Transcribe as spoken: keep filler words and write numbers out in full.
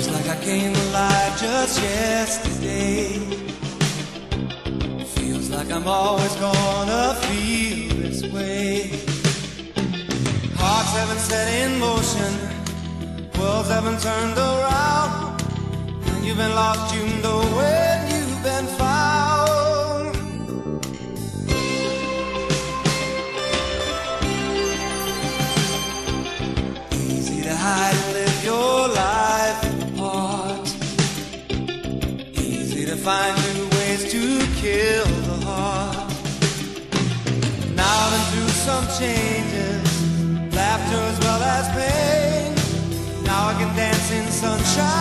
like I came alive just yesterday. Feels like I'm always gonna feel this way. Hearts haven't set in motion, worlds haven't turned around, and you've been lost, you know when you've been found. Easy to hide and live your life apart, easy to find new ways to kill the heart. Now I've been through some changes, laughter as well as pain. Now I can dance in sunshine